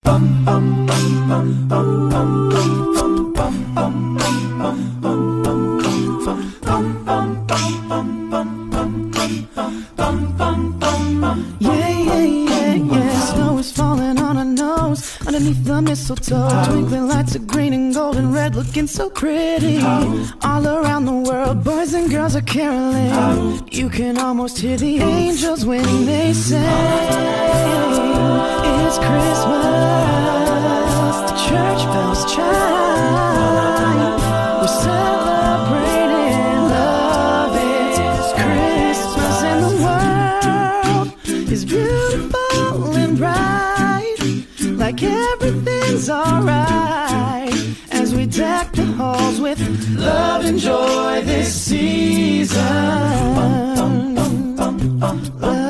Snow is falling on our nose underneath the mistletoe. Twinkling lights of green and gold and red, looking so pretty. All around the world, boys and girls are caroling. You can almost hear the angels when they say it's Christmas. The church bells chime. We're celebrating love. It's Christmas and the world is beautiful and bright, like everything's alright as we deck the halls with love and joy this season. Love